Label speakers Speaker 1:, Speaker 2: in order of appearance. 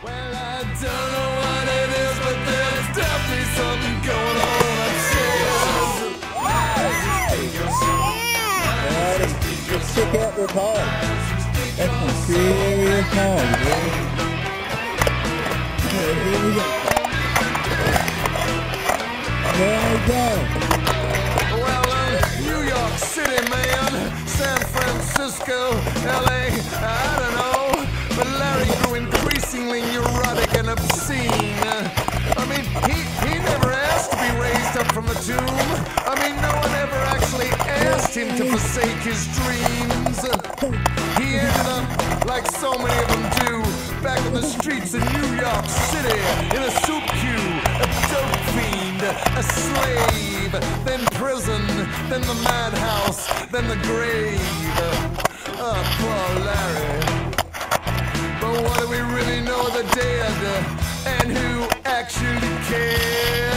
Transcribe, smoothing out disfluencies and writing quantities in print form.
Speaker 1: Well, I don't know what it is, but there's definitely something going on upstairs.
Speaker 2: Alright, just stick out this hog. That's some serious hog, baby. Okay, here we go. There we go.
Speaker 1: Well, New York City, man, San Francisco, LA, I don't know. But Larry grew increasingly neurotic and obscene. I mean, he never asked to be raised up from the tomb. I mean, no one ever actually asked him to forsake his dreams. He ended up, like so many of them do, back in the streets of New York City, in a soup queue, a dope fiend, a slave, then prison, then the madhouse, then the grave. Oh, poor Larry. But what do we really know of the dead? And who actually cares?